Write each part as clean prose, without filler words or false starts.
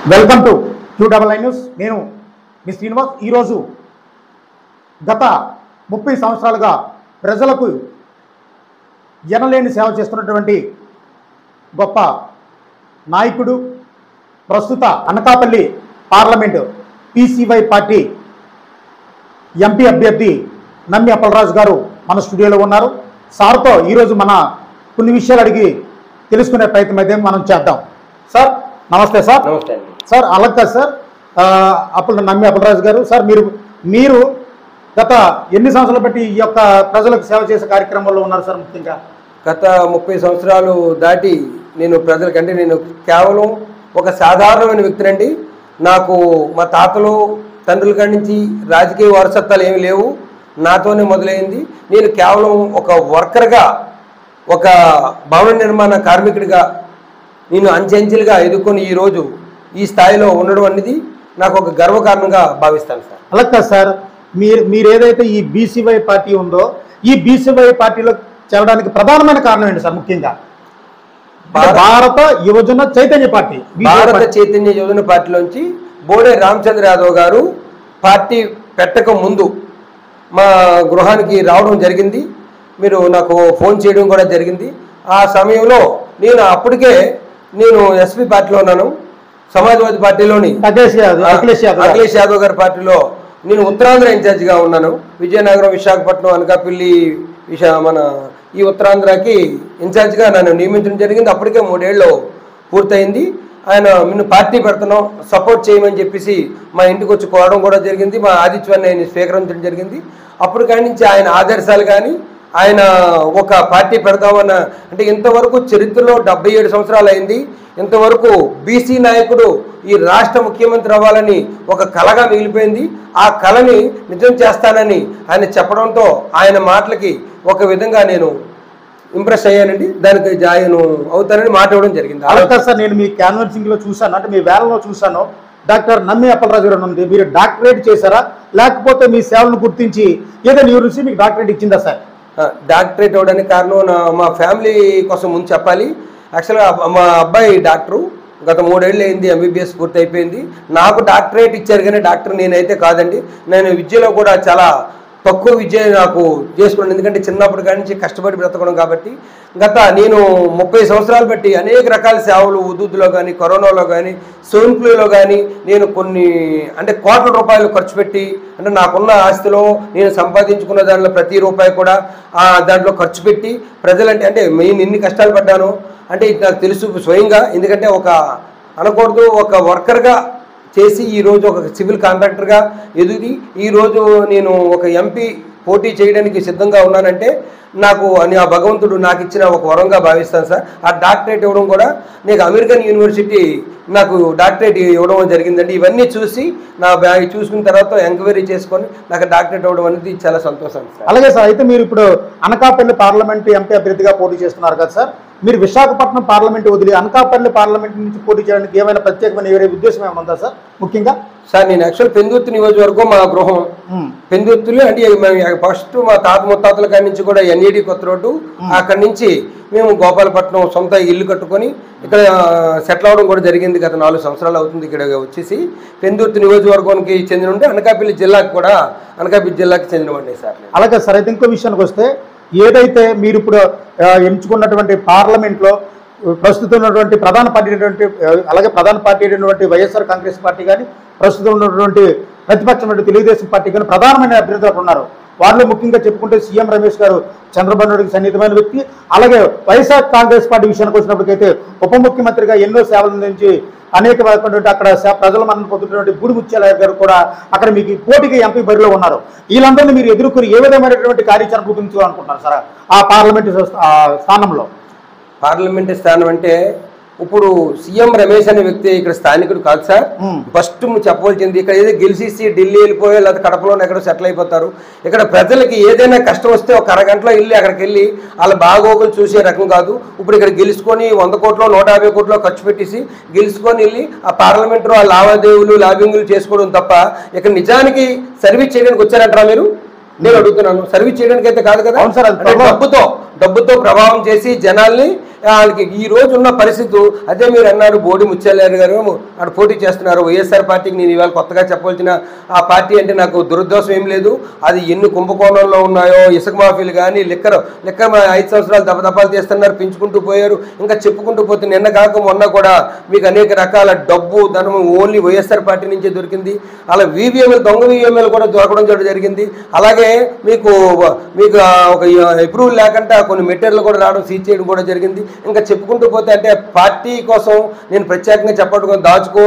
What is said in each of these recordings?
Welcome to QNN news. నేను మీ శ్రీనివాస్. ఈరోజు గత 30 సంవత్సరాలుగా ప్రజలకు ఎనలేని సేవ చేస్తున్నటువంటి గొప్ప నాయకుడు, ప్రస్తుత Anakapalli parliament PCY party MP అభ్యర్థి నమ్మి అప్పలరాజు గారు మన స్టూడియోలో ఉన్నారు. సార్తో ఈరోజు మన కొన్ని విషయాలు అడిగి తెలుసుకునే ప్రయత్నం అయితే మనం చేద్దాం. సార్ నమస్తే. సార్ నమస్తే అండి. సార్ అలాగే కాదు సార్, నమ్మి అప్పలరాజు గారు సార్, మీరు గత ఎన్ని సంవత్సరాలు బట్టి ఈ యొక్క ప్రజలకు సేవ చేసే కార్యక్రమంలో ఉన్నారు సార్? ముఖ్యంగా గత 30 సంవత్సరాలు దాటి నేను ప్రజలకంటే నేను కేవలం ఒక సాధారణమైన వ్యక్తినండి. నాకు మా తాతలు తండ్రుల కాడి నుంచి రాజకీయ వారసత్వాలు ఏమి లేవు. నాతోనే మొదలైంది. నేను కేవలం ఒక వర్కర్గా, ఒక భవన నిర్మాణ కార్మికుడిగా నేను అంచెంచెలుగా ఎదుర్కొని ఈరోజు ఈ స్థాయిలో ఉండడం అనేది నాకు ఒక గర్వకారణంగా భావిస్తాను సార్. అలాగే కాదు సార్, మీరు ఏదైతే ఈ BCY పార్టీ ఉందో ఈ BCY పార్టీలో చేరడానికి ప్రధానమైన కారణం ఏంటి సార్? ముఖ్యంగా భారత యువజన చైతన్య పార్టీ, భారత చైతన్య యువజన పార్టీలోంచి బోడే రామచంద్ర యాదవ్ గారు పార్టీ పెట్టక ముందు మా గృహానికి రావడం జరిగింది. మీరు నాకు ఫోన్ చేయడం కూడా జరిగింది. ఆ సమయంలో నేను అప్పటికే SP పార్టీలో ఉన్నాను. సమాజ్వాదీ పార్టీలోని అఖిలేష్ యాదవ్ గారి పార్టీలో నేను ఉత్తరాంధ్ర ఇన్ఛార్జిగా ఉన్నాను. విజయనగరం, విశాఖపట్నం, అనకాపల్లి మన ఈ ఉత్తరాంధ్రకి ఇన్ఛార్జిగా నన్ను నియమించడం జరిగింది. అప్పటికే 3 ఏళ్ళు పూర్తయింది. ఆయన నిన్ను పార్టీ పెడుతున్నాం, సపోర్ట్ చేయమని చెప్పేసి మా ఇంటికి వచ్చి కోరడం కూడా జరిగింది. మా ఆదిత్యాన్ని ఆయన స్వీకరించడం జరిగింది. అప్పుడు కాడి నుంచి ఆయన ఆదర్శాలు కానీ, ఆయన ఒక పార్టీ పెడదామన్న, అంటే ఇంతవరకు చరిత్రలో 77 సంవత్సరాలు అయింది. ఇంతవరకు BC నాయకుడు ఈ రాష్ట్ర ముఖ్యమంత్రి అవ్వాలని ఒక కళగా మిగిలిపోయింది. ఆ కళని నిజం చేస్తానని ఆయన చెప్పడంతో ఆయన మాటలకి ఒక విధంగా నేను ఇంప్రెస్ అయ్యానండి. దానికి జాయిన్ అవుతానని మాట ఇవ్వడం జరిగింది. అలాగే సార్, నేను మీ క్యాన్వర్సింగ్లో చూశాను, అంటే మీ వేలలో చూశాను, డాక్టర్ నమ్మి అప్పలరాజు గారు ఉంది. మీరు డాక్టరేట్ చేశారా, లేకపోతే మీ సేవలను గుర్తించి ఏదైనా యూనివర్సిటీ మీకు డాక్టరేట్ ఇచ్చిందా సార్? డాక్టరేట్ అవ్వడానికి కారణం మా ఫ్యామిలీ కోసం ముందు చెప్పాలి. యాక్చువల్గా మా అబ్బాయి డాక్టరు, గత 3 ఏళ్ళు అయింది, MBBS పూర్తి అయిపోయింది. నాకు డాక్టరేట్ ఇచ్చారు కానీ డాక్టర్ నేనైతే కాదండి. నేను విద్యలో కూడా చాలా తక్కువ విద్య నాకు చేసుకున్నాను. ఎందుకంటే చిన్నప్పటి కాడి నుంచి కష్టపడి బ్రతకడం కాబట్టి. నేను 30 సంవత్సరాలు బట్టి అనేక రకాల సేవలు, ఉద్దులో కానీ, కరోనాలో కానీ, స్వైన్ ఫ్లూలో కానీ నేను కొన్ని కోట్ల రూపాయలు ఖర్చు పెట్టి, నాకున్న ఆస్తిలో నేను సంపాదించుకున్న దాంట్లో ప్రతి రూపాయి కూడా దాంట్లో ఖర్చు పెట్టి ప్రజలంటే నేను ఎన్ని కష్టాలు పడ్డాను ఇది నాకు తెలుసు స్వయంగా. ఎందుకంటే ఒక వర్కర్గా చేసి ఈరోజు ఒక సివిల్ కాంట్రాక్టర్గా ఎదిగి ఈరోజు నేను ఒక MP పోటీ చేయడానికి సిద్ధంగా ఉన్నానంటే నాకు ఆ భగవంతుడు నాకు ఇచ్చిన ఒక వరంగా భావిస్తాను సార్. ఆ డాక్టరేట్ ఇవ్వడం కూడా నీకు అమెరికన్ యూనివర్సిటీ నాకు డాక్టరేట్ ఇవ్వడం జరిగిందండి. ఇవన్నీ చూసి నా బ్యాగ్ చూసుకున్న తర్వాత ఎంక్వైరీ చేసుకొని నాకు డాక్టరేట్ ఇవ్వడం అనేది చాలా సంతోషం సార్. అలాగే సార్, అయితే మీరు ఇప్పుడు అనకాపల్లి పార్లమెంట్ MP అభ్యర్థిగా పోటీ చేస్తున్నారు కదా సార్, మీరు విశాఖపట్నం పార్లమెంట్ వదిలి అనకాపల్లి పార్లమెంట్ నుంచి పోటీ చేయడానికి ఏమైనా ప్రత్యేకమైన వేరే ఉద్దేశం ఏమైనా ఉందా సార్? ముఖ్యంగా సార్, నేను యాక్చువల్ పెందుర్తి నియోజకవర్గం మా గృహం. పెందుర్తిలో ఫస్ట్ మా తాత ముత్తాతల కాడి నుంచి కూడా NED కొత్త రోడ్డు, అక్కడి నుంచి మేము గోపాలపట్నం సొంత ఇల్లు కట్టుకొని ఇక్కడ సెటిల్ అవ్వడం కూడా జరిగింది. గత 4 సంవత్సరాలు అవుతుంది ఇక్కడ వచ్చేసి. పెందుర్తి నియోజకవర్గానికి చెందిన ఉంటే అనకాపల్లి జిల్లాకి చెందినవండి సార్. అలాగే సార్, అయితే ఇంకో విషయానికి వస్తే, ఏదైతే మీరు ఇప్పుడు ఎంచుకున్నటువంటి పార్లమెంట్లో ప్రస్తుతం ఉన్నటువంటి ప్రధాన పార్టీ అయినటువంటి వైఎస్ఆర్ కాంగ్రెస్ పార్టీ కానీ, ప్రస్తుతం ఉన్నటువంటి ప్రతిపక్షమైన తెలుగుదేశం పార్టీ కానీ ప్రధానమైన అభ్యర్థులు ఉన్నారు. వారిలో ముఖ్యంగా చెప్పుకుంటే సీఎం రమేష్ గారు చంద్రబాబు నాయుడుకి సన్నిహితమైన వ్యక్తి. అలాగే వైఎస్ఆర్ కాంగ్రెస్ పార్టీ విషయానికి వచ్చినప్పటికైతే ఉప ముఖ్యమంత్రిగా ఎన్నో సేవల నుంచి అనేకమైనటువంటి అక్కడ ప్రజల మనం పొందుతున్నటువంటి బూడి ముత్యాలయ్య గారు కూడా అక్కడ మీకు పోటీకి MP బరిలో ఉన్నారు. వీళ్ళందరినీ మీరు ఎదుర్కొని ఏ విధమైనటువంటి కార్యాచరణ రూపొందించాలనుకుంటున్నారు సార్ ఆ పార్లమెంటు స్థానంలో? పార్లమెంటు స్థానం అంటే ఇప్పుడు సీఎం రమేష్ అనే వ్యక్తి ఇక్కడ స్థానికుడు కాదు సార్. ఫస్ట్ చెప్పవలసింది, ఇక్కడ ఏదో గెలిచేసి ఢిల్లీ వెళ్ళిపోయో లేదా కడపలోనే ఎక్కడో సెటిల్ అయిపోతారు. ఇక్కడ ప్రజలకి ఏదైనా కష్టం వస్తే ఒక అరగంటలో వెళ్ళి అక్కడికి వెళ్ళి వాళ్ళ బాగోగులు చూసే రకం కాదు. ఇప్పుడు ఇక్కడ గెలుచుకొని 100 కోట్లో 150 కోట్లో ఖర్చు పెట్టేసి గెలుచుకొని వెళ్ళి ఆ పార్లమెంట్లో ఆ లావాదేవీలు లాబింగులు చేసుకోవడం తప్ప ఇక్కడ నిజానికి సర్వీస్ చేయడానికి వచ్చారంటారా మీరు? నేను అడుగుతున్నాను. సర్వీస్ చేయడానికి అయితే కాదు కదా. డబ్బుతో ప్రభావం చేసి జనాల్ని వాళ్ళకి ఈ రోజు ఉన్న పరిస్థితి అదే మీరు అన్నారు. బోడి ముత్యాలయ్య గారు అక్కడ పోటీ చేస్తున్నారు వైఎస్ఆర్ పార్టీకి. నేను ఇవాళ కొత్తగా చెప్పవలసిన ఆ పార్టీ అంటే నాకు దురదోషం ఏం లేదు. అది ఎన్ని కుంభకోణంలో ఉన్నాయో, ఇసుక మాఫీలు కానీ, లిక్కర్ 5 సంవత్సరాలు దపదపాలు చేస్తున్నారు, పెంచుకుంటూ పోయారు, ఇంకా చెప్పుకుంటూ పోతే నిన్న కాక మొన్న కూడా మీకు అనేక రకాల డబ్బు ధనం ఓన్లీ వైఎస్ఆర్ పార్టీ నుంచే దొరికింది. అలా వీవీఎంలు, దొంగ వీవీఎంలు కూడా దొరకడం జరిగింది. అలాగే మీకు ఒక అప్రూవల్ లేకుండా కొన్ని మెటీరియల్ కూడా రావడం, సీజ్ చేయడం కూడా జరిగింది. ఇంకా చెప్పుకుంటూ పోతే అంటే పార్టీ కోసం నేను ప్రత్యేకంగా చెప్పడం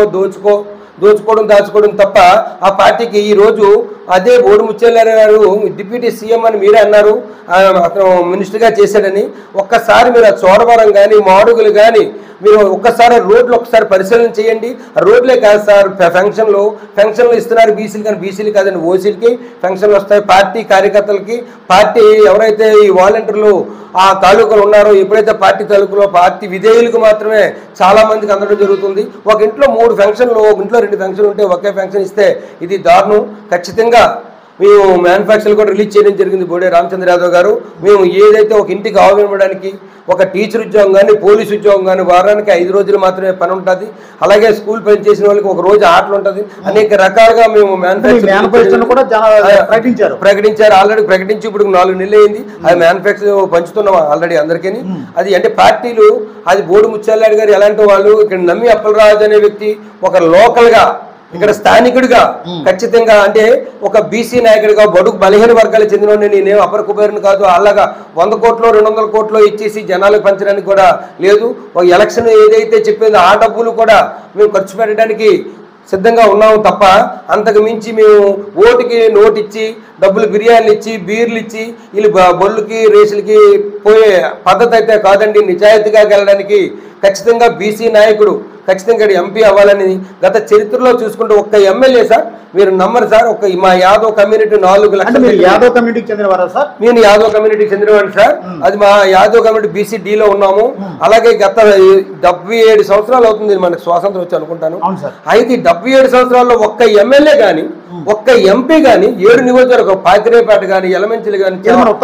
దాచుకోవడం తప్ప ఆ పార్టీకి ఈ రోజు అదే బోడి ముత్యాలయ్య గారు డిప్యూటీ సీఎం అని మీరే అన్నారు, అతను మినిస్టర్గా చేశాడని. ఒక్కసారి మీరు ఆ చోడవరం కానీ, మాడుగులు కానీ మీరు ఒక్కసారి రోడ్లు ఒకసారి పరిశీలన చేయండి. రోడ్లే కాదు సార్, ఫంక్షన్లు ఇస్తున్నారు బీసీలు, కానీ బీసీలు కాదండి ఓసీలకి ఫంక్షన్లు వస్తాయి. పార్టీ కార్యకర్తలకి, పార్టీ ఎవరైతే ఈ వాలంటీర్లు ఆ తాలూకాలు ఉన్నారో, ఎప్పుడైతే పార్టీ తాలూకులో పార్టీ విధేయులకు మాత్రమే చాలా మందికి అందడం జరుగుతుంది. ఒక ఇంట్లో 3 ఫంక్షన్లు, ఒక ఇంట్లో 2 ఫంక్షన్లు ఉంటే ఒకే ఫంక్షన్ ఇస్తే ఇది దారుణం. ఖచ్చితంగా మేము మ్యానుఫ్యాక్చర్ కూడా రిలీజ్ చేయడం జరిగింది బోడే రామచంద్ర యాదవ్ గారు. మేము ఏదైతే ఒక ఇంటికి ఆహ్వానించడానికి ఒక టీచర్ ఉద్యోగం కానీ, పోలీస్ ఉద్యోగం కానీ వారానికి 5 రోజులు మాత్రమే పని ఉంటుంది. అలాగే స్కూల్ పని చేసిన వాళ్ళకి ఒక రోజు ఆటలు ఉంటుంది. అనేక రకాలుగా మేము మ్యానుఫ్యాక్చర్ కూడా ప్రకటించారు. ఆల్రెడీ ప్రకటించి ఇప్పుడు 4 నెలలు అయింది. అది మ్యానుఫ్యాక్చర్ పంచుతున్నాం ఆల్రెడీ అందరికీ. అది అంటే పార్టీలు, అది బోడి ముత్యాలయ్య గారు ఎలాంటి వాళ్ళు, ఇక్కడ నమ్మి అప్పలరాజు అనే వ్యక్తి ఒక లోకల్గా ఇక్కడ స్థానికుడిగా ఖచ్చితంగా అంటే ఒక బీసీ నాయకుడిగా బడుగు బలహీన వర్గాలకు చెందిన నేనేం అపర కుబేరుని కాదు. అలాగా 100 కోట్లు 200 కోట్లు ఇచ్చేసి జనాలకు పంచడానికి కూడా లేదు. ఒక ఎలక్షన్ ఏదైతే చెప్పిందో ఆ డబ్బులు కూడా మేము ఖర్చు పెట్టడానికి సిద్ధంగా ఉన్నాము తప్ప అంతకు మించి మేము ఓటుకి నోటు ఇచ్చి, డబ్బులు బిర్యానీలు ఇచ్చి, బీర్లు ఇచ్చి వీళ్ళు బొల్లుకి రేసులకి పోయే పద్ధతి అయితే కాదండి. నిజాయితీగా వెళ్ళడానికి ఖచ్చితంగా బీసీ నాయకుడు ఖచ్చితంగా ఎంపీ అవ్వాలని గత చరిత్రలో చూసుకుంటే ఒక్క ఎమ్మెల్యే సార్, మీరు నమ్మరు సార్, మా యాదవ్ కమ్యూనిటీ 4 లక్షలు. యాదవ్ కమ్యూనిటీకి చెందినవారా సార్? నేను యాదవ్ కమ్యూనిటీకి చెందినవాడిని సార్. అది మా యాదవ్ కమ్యూనిటీ BC Dలో ఉన్నాము. అలాగే గత 77 సంవత్సరాలు అవుతుంది మనకు స్వాతంత్రం వచ్చి అనుకుంటాను. అయితే 77 సంవత్సరాల్లో ఒక్క ఎమ్మెల్యే కానీ, ఒక్క ఎంపీ కానీ 7 నియోజకవర్గం, పాకిరేపేట కానీ, ఎలమంచిలి కానీ,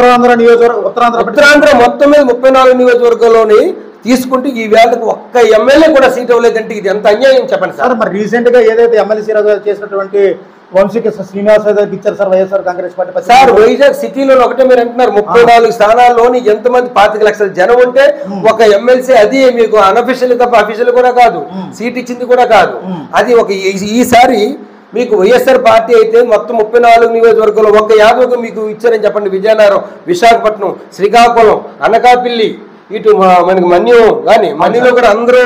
ఉత్తరాంధ్ర మొత్తం మీద 34 నియోజకవర్గంలోని తీసుకుంటే ఈ వేళకు ఒక్క ఎమ్మెల్యే కూడా సీట్ అవ్వలేదంటే ఇది ఎంత అన్యాయం చెప్పండి సార్. మరి రీసెంట్ గా ఏదైతే ఎమ్మెల్సీ చేసినటువంటి వంశీకి శ్రీనివాస్ ఇచ్చారు sir YSR Congress party sir. Vizag సిటీలో ఒకటే మీరు అంటున్నారు 34 స్థానాల్లోని ఎంతమంది 25 లక్షల జనం ఉంటే ఒక ఎమ్మెల్సీ, అది మీకు అనఫిషియల్ తప్ప అఫీషియల్ కూడా కాదు, సీట్ ఇచ్చింది కూడా కాదు. అది ఒక ఈసారి మీకు వైఎస్ఆర్ పార్టీ అయితే మొత్తం 34 నియోజకవర్గంలో ఒక 50 మీకు ఇచ్చారని చెప్పండి. విజయనగరం, విశాఖపట్నం, శ్రీకాకుళం, అనకాపల్లి, ఇటు మనకి మన్యం కానీ మన్నిలో కూడా అందరూ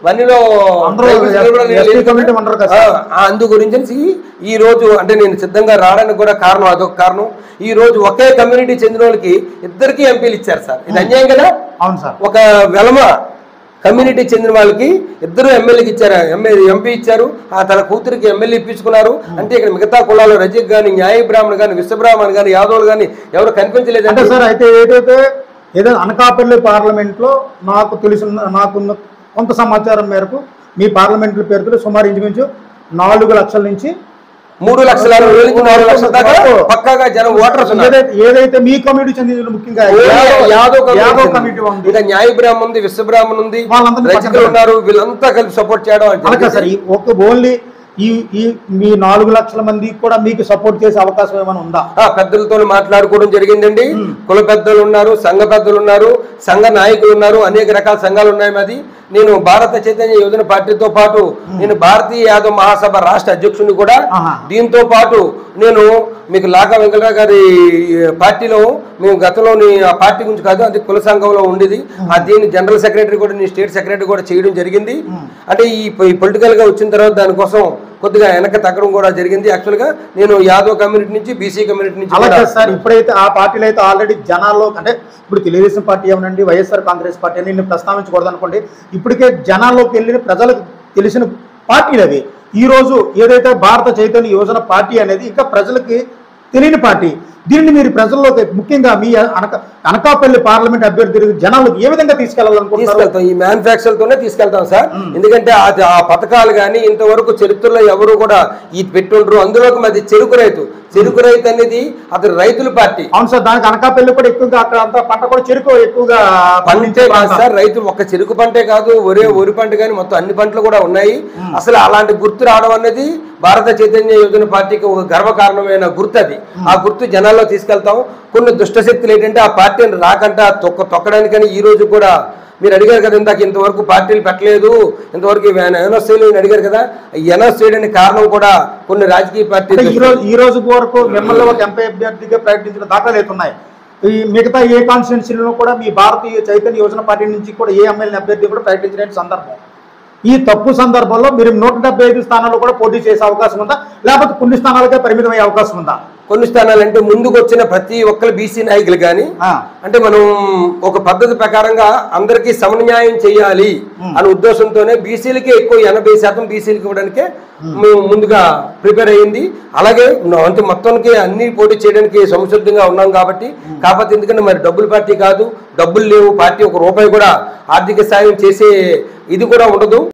అందు గురించి ఈ రోజు అంటే నేను సిద్ధంగా రావడానికి కూడా కారణం అదొక కారణం. ఈ రోజు ఒకే కమ్యూనిటీ చెందిన వాళ్ళకి ఇద్దరికి ఎంపీలు ఇచ్చారు సార్. ఇది అన్యాయం కదా? అవును సార్. ఒక వెలమ కమ్యూనిటీ చెందిన వాళ్ళకి 2 ఎమ్మెల్యేకి ఇచ్చారు, ఎంపీ ఇచ్చారు. తన కూతురికి ఎమ్మెల్యే ఇప్పించుకున్నారు. అంటే ఇక్కడ మిగతా కులాలు రజక్ కానీ, న్యాయ బ్రాహ్మణ్ కానీ, విశ్వబ్రాహ్మణ్ కానీ, యాదవులు కానీ ఎవరు కనిపించలేదు అంటే సార్. అయితే ఏదైతే అనకాపల్లి పార్లమెంట్లో నాకున్న కొంత సమాచారం మేరకు మీ పార్లమెంట్లో పేరుతో సుమారు ఇంచుమించు 4 లక్షల నుంచి 3 లక్షల 4 లక్షల దాకా పక్కాగా జనం ఓటర్స్ ఏదైతే మీ కమ్యూనిటీ చెందిన ముఖ్యంగా యాదవ్ కమ్యూనిటీ ఉంది, ఇక న్యాయ బ్రాహ్మణ్ ఉంది, విశ్వబ్రాహ్మణ్ ఉంది, వాళ్ళందరూ ఉన్నారు. వీళ్ళంతా కలిపి సపోర్ట్ చేయడం సార్. ఓన్లీ మీ 4 లక్షల మందికి కూడా మీకు సపోర్ట్ చేసే అవకాశం ఏమైనా ఉందా? పెద్దలతో మాట్లాడుకోవడం జరిగిందండి. కుల పెద్దలు ఉన్నారు, సంఘ పెద్దలు ఉన్నారు, సంఘ నాయకులు ఉన్నారు, అనేక రకాల సంఘాలు ఉన్నాయి. మాది నేను భారత చైతన్య యోజన పార్టీతో పాటు నేను భారతీయ యాదవ్ మహాసభ రాష్ట్ర అధ్యక్షుడిని కూడా. దీంతో పాటు నేను మీకు లాగా వెంకటరావు గారి పార్టీలో మేము గతంలోని ఆ పార్టీ గురించి కాదు, అది కుల సంఘంలో ఉండేది. దీని జనరల్ సెక్రటరీ కూడా, నేను స్టేట్ సెక్రటరీ కూడా చేయడం జరిగింది. అంటే ఈ పొలిటికల్గా వచ్చిన తర్వాత దానికోసం కొద్దిగా వెనక తగ్గడం కూడా జరిగింది. యాక్చువల్గా నేను యాదవ్ కమ్యూనిటీ నుంచి, బీసీ కమ్యూనిటీ నుంచి. అలాగే సార్, ఇప్పుడైతే ఆ పార్టీలో అయితే ఆల్రెడీ జనాల్లో అంటే ఇప్పుడు తెలుగుదేశం పార్టీ ఏమనండి, వైఎస్ఆర్ కాంగ్రెస్ పార్టీ అని నేను ప్రస్తావించకూడదు అనుకోండి, ఇప్పటికే జనాల్లోకి వెళ్ళిన ప్రజలకు తెలిసిన పార్టీలు అవి. ఈరోజు ఏదైతే భారత చైతన్య యోజన పార్టీ అనేది ఇంకా ప్రజలకి తెలియని పార్టీ. దీనిని మీరు ప్రజల్లోకి ముఖ్యంగా మీ అనకాపల్లి పార్లమెంట్ అభ్యర్థి జనాలకు ఏ విధంగా తీసుకెళ్లాలనుకుంటున్నారు? ఈ మ్యానుఫ్యాక్చర్తోనే తీసుకెళ్తాం సార్. ఎందుకంటే ఆ పథకాలు కానీ ఇంతవరకు చరిత్రలో ఎవరు కూడా ఈ పెట్టుండ్రు. అందులోకి మాది చెరుకు రైతు అనేది అతను రైతుల పార్టీ. అవును సార్, దానికి అనకాపల్లి కూడా ఎక్కువగా అక్కడ అంతా పంట కూడా చెరుకు ఎక్కువగా పండించే కాదు సార్. రైతులు ఒక్క చెరుకు పంటే కాదు, వరి పంట కానీ మొత్తం అన్ని పంటలు కూడా ఉన్నాయి. అసలు అలాంటి గుర్తు రావడం అనేది భారత చైతన్య యోజన పార్టీకి ఒక గర్వకారణమైన గుర్తు. అది ఆ గుర్తు జనాల్లో తీసుకెళ్తాం. కొన్ని దుష్టశక్తులు ఏంటంటే ఆ పార్టీని రాకంట తొక్కడానికని ఈ రోజు కూడా మీరు అడిగారు కదా ఇందాక, ఇంతవరకు పార్టీలు పెట్టలేదు, ఇంతవరకు ఎనౌన్స్ చేయలేదు అడిగారు కదా. ఎనౌన్స్ చేయడానికి కారణం కూడా కొన్ని రాజకీయ పార్టీలు ఈ రోజు వరకు మిమ్మల్ని ఒక ఎంపీ అభ్యర్థిగా ప్రకటించిన దాఖలు అవుతున్నాయి. ఈ మిగతా ఏ కాన్స్టిట్యున్సీలో కూడా మీ భారతీయ చైతన్య యోజన పార్టీ నుంచి కూడా ఏ ఎమ్మెల్యే అభ్యర్థి కూడా ప్రకటించిన సందర్భం. ఈ తప్పు సందర్భంలో మీరు 175 స్థానాల్లో కూడా పోటీ చేసే అవకాశం ఉందా, లేకపోతే కొన్ని స్థానాలకే పరిమితమయ్యే అవకాశం ఉందా? కొన్ని స్థానాలంటే ముందుకు వచ్చిన ప్రతి ఒక్కరు బీసీ నాయకులు కానీ అంటే మనం ఒక పద్ధతి ప్రకారంగా అందరికీ సమన్యాయం చేయాలి అనే ఉద్దేశంతోనే బీసీలకి ఎక్కువ 80% బీసీలకి ఇవ్వడానికే ముందుగా ప్రిపేర్ అయ్యింది. అలాగే అంటే మొత్తానికి అన్ని పోటీ చేయడానికి సంసిద్ధంగా ఉన్నాం కాబట్టి. కాకపోతే ఎందుకంటే మరి డబ్బుల పార్టీ కాదు, డబ్బులు లేవు, పార్టీ ఒక రూపాయి కూడా ఆర్థిక సాయం చేసే ఇది కూడా ఉండదు.